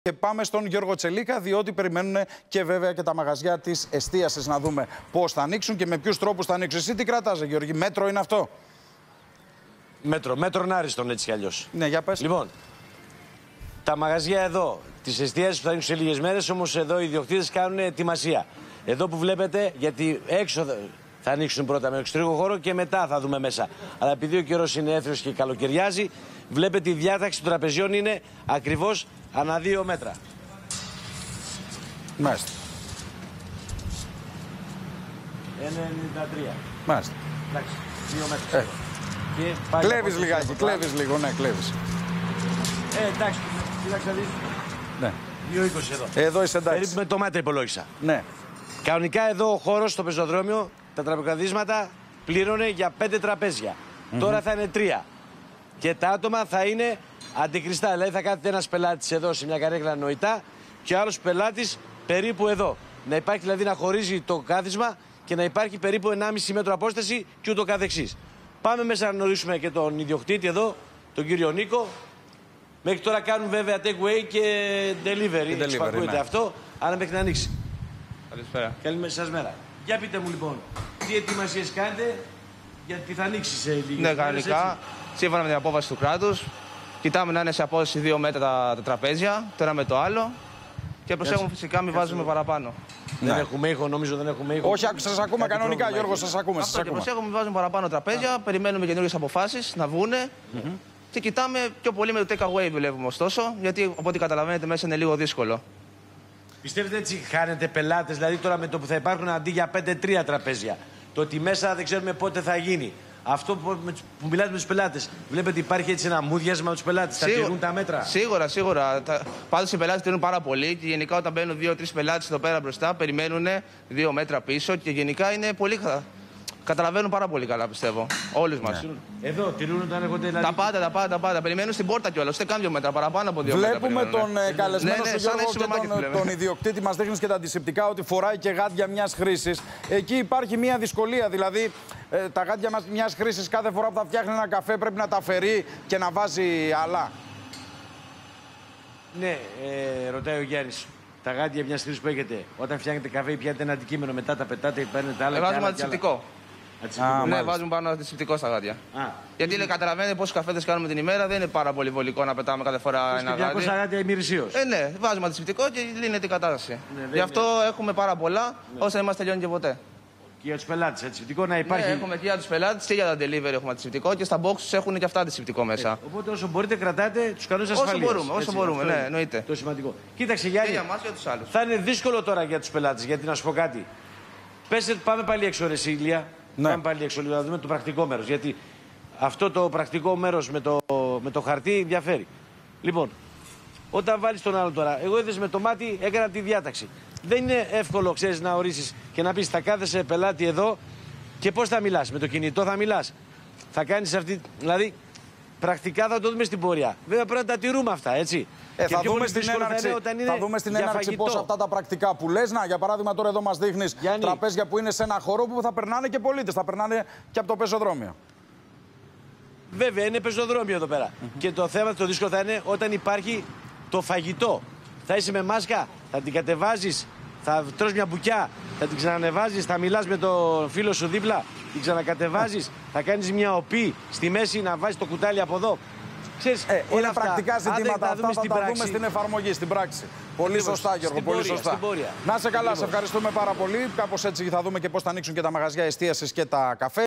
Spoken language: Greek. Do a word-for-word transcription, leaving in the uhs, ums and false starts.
Και πάμε στον Γιώργο Τσελίκα, διότι περιμένουν και βέβαια και τα μαγαζιά της εστίασης να δούμε πώς θα ανοίξουν και με ποιους τρόπους θα ανοίξουν. Εσύ τι κρατάς, Γιώργη, μέτρο είναι αυτό? Μέτρο, μέτρον άριστον έτσι κι αλλιώς. Ναι, για πες. Λοιπόν, τα μαγαζιά εδώ, τις εστίασεις που θα ανοίξουν σε λίγες μέρες, όμως εδώ οι ιδιοκτήτες κάνουν ετοιμασία. Εδώ που βλέπετε, γιατί έξω θα ανοίξουν πρώτα με εξωτερικό χώρο και μετά θα δούμε μέσα. Αλλά επειδή ο καιρός είναι έθριος και καλοκαιριάζει, βλέπετε η διάταξη των τραπεζιών είναι ακριβώς ανά δύο μέτρα. Μάλιστα. ένα ενενήντα τρία. Μάλιστα. Εντάξει, δύο μέτρα. Ε. Κλέβεις λιγάκι, κλέβεις λίγο, ναι, κλέβεις. Ε, εντάξει, κοίταξε να δεις. Ναι. δύο είκοσι εδώ. Εδώ είσαι εντάξει. Περίπου με το μάτρε υπολόγισα. Ναι. Κανονικά εδώ ο χώρος στο πεζοδρόμιο, τα τραπεζοκαθίσματα πλήρωνε για πέντε τραπέζια. Mm-hmm. Τώρα θα είναι τρία. Και τα άτομα θα είναι αντικριστά. Δηλαδή θα κάθεται ένας πελάτης εδώ σε μια καρέκλα νοητά και ο άλλος πελάτης περίπου εδώ. Να υπάρχει δηλαδή να χωρίζει το κάθισμα και να υπάρχει περίπου ενάμιση μέτρο απόσταση και ούτω καθεξής. Πάμε μέσα να γνωρίσουμε και τον ιδιοκτήτη εδώ, τον κύριο Νίκο. Μέχρι τώρα κάνουν βέβαια take away και delivery. Εξυπακούεται ναι. αυτό, άρα μέχρι να ανοίξει. Καλησπέρα. Καλή σας μέρα. Για πείτε μου λοιπόν, τι ετοιμασίες κάνετε, γιατί θα ανοίξει σε λίγες Ναι, κανονικά, σύμφωνα με την απόφαση του κράτους, κοιτάμε να είναι σε απόσταση δύο μέτρα τα, τα τραπέζια, το ένα με το άλλο. Και προσέχουμε φυσικά μην βάζουμε παραπάνω. Ναι. Δεν έχουμε ήχο, νομίζω δεν έχουμε ήχο. Όχι, σας ακούμε κανονικά, Γιώργο, σας ακούμε. Αυτό και προσέχουμε μην βάζουμε παραπάνω τραπέζια, ah. περιμένουμε καινούργιες αποφάσεις να βγούνε. Mm-hmm. Και κοιτάμε πιο πολύ με το take away δουλεύουμε ωστόσο, γιατί από ό,τι καταλαβαίνετε μέσα είναι λίγο δύσκολο. Πιστεύετε έτσι χάνετε πελάτες, δηλαδή τώρα με το που θα υπάρχουν αντί για πέντε τρία τραπέζια, το ότι μέσα δεν ξέρουμε πότε θα γίνει. Αυτό που, που μιλάτε με τους πελάτες, βλέπετε υπάρχει έτσι ένα μούδιασμα με τους πελάτες, θα τηρούν τα μέτρα. Σίγουρα, σίγουρα. Πάντως οι πελάτες τηρούν πάρα πολύ και γενικά όταν μπαίνουν δύο-τρεις πελάτες εδώ πέρα μπροστά, περιμένουν δύο μέτρα πίσω και γενικά είναι πολύ. Καταλαβαίνουν πάρα πολύ καλά, πιστεύω. Όλοι μας. Ναι. Εδώ τηρούν όταν έρχονται. Δηλαδή... Τα πάντα, τα πάντα, τα πάντα. Περιμένουν στην πόρτα κιόλας. Δεν κάνουν δύο μέτρα παραπάνω από δύο Βλέπουμε μέτρα. Βλέπουμε τον ε, καλεσμένο ναι, ναι, σου Γιώργο και τον, τον ιδιοκτήτη. Μας δείχνεις και τα αντισηπτικά ότι φοράει και γάντια μιας χρήσης. Εκεί υπάρχει μια δυσκολία. Δηλαδή ε, τα γάντια μιας χρήσης κάθε φορά που θα φτιάχνει ένα καφέ πρέπει να τα αφαιρεί και να βάζει άλλα. Ναι, ε, ρωτάει ο Γιάννης. Τα γάντια μιας χρήσης που έχετε, όταν φτιάχνετε καφέ ή πιάνετε ένα αντικείμενο, μετά τα πετάτε, παίρνετε άλλα. Βάζουμε αντισηπτικό. Α, ναι, βάζουμε πάνω αντισηπτικό στα γάντια. Α. Γιατί λέει, καταλαβαίνετε πόσους καφέδες κάνουμε την ημέρα, δεν είναι πάρα πολύ βολικό να πετάμε κάθε φορά ένα γάντι. διακόσια γάντια ημερησίως. Ε, ναι, βάζουμε αντισηπτικό και λύνεται η κατάσταση. Ναι, γι' αυτό είναι. Έχουμε πάρα πολλά, ναι. Όσο δεν μας τελειώνει και ποτέ. Και για τους πελάτες, αντισηπτικό να υπάρχει. Ναι, έχουμε και για τους πελάτες και για τα delivery έχουμε αντισηπτικό και στα boxes έχουν και αυτά αντισηπτικό μέσα. Έτσι. Οπότε όσο μπορείτε κρατάτε τους κανόνες ασφαλείας. Όσο μπορούμε, όσο μπορούμε, ναι, εννοείται. Το σημαντικό. Κοίταξε Γιάννη, για μας, για τους άλλους. Θα είναι δύσκολο τώρα για τους πελάτες, γιατί να σου πω κάτι. Πες, πάμε πάλι έξω ρε Σίλια. Ναι. Πάμε πάλι έξω λίγο να δούμε το πρακτικό μέρος. Γιατί αυτό το πρακτικό μέρος με το, με το χαρτί διαφέρει. Λοιπόν, όταν βάλεις τον άλλο τώρα, εγώ είδες με το μάτι έκανα τη διάταξη. Δεν είναι εύκολο, ξέρεις, να ορίσεις και να πεις θα κάθεσαι πελάτη εδώ και πώς θα μιλάς. Με το κινητό θα μιλάς. Θα κάνεις αυτή. Δηλαδή, πρακτικά θα το δούμε στην πορεία. Βέβαια πρέπει να τα τηρούμε αυτά, έτσι. Ε, θα, δούμε στην έναρξη, θα, θα δούμε στην έναρξη πώς αυτά τα πρακτικά που λες. Να, για παράδειγμα, τώρα εδώ μας δείχνεις Γιάννη. Τραπέζια που είναι σε ένα χώρο που θα περνάνε και πολίτες. Θα περνάνε και από το πεζοδρόμιο. Βέβαια, είναι πεζοδρόμιο εδώ πέρα. Mm-hmm. Και το θέμα, το δύσκολο θα είναι όταν υπάρχει το φαγητό. Θα είσαι με μάσκα, θα την κατεβάζεις, θα τρως μια μπουκιά, θα την ξανανεβάζεις, θα μιλάς με τον φίλο σου δίπλα, την ξανακατεβάζεις, θα κάνεις μια οπή στη μέση να βάζεις το κουτάλι από εδώ. Ξέρεις, ε, είναι αυτά, πρακτικά ζητήματα αυτά, αυτά, θα τα πράξη. δούμε στην εφαρμογή, στην πράξη. Πολύ Ακριβώς, σωστά, Γιώργο, πολύ πορεία, σωστά. Να σε καλά, σε ευχαριστούμε πάρα πολύ. Κάπως έτσι θα δούμε και πώς θα ανοίξουν και τα μαγαζιά εστίασης και τα καφέ.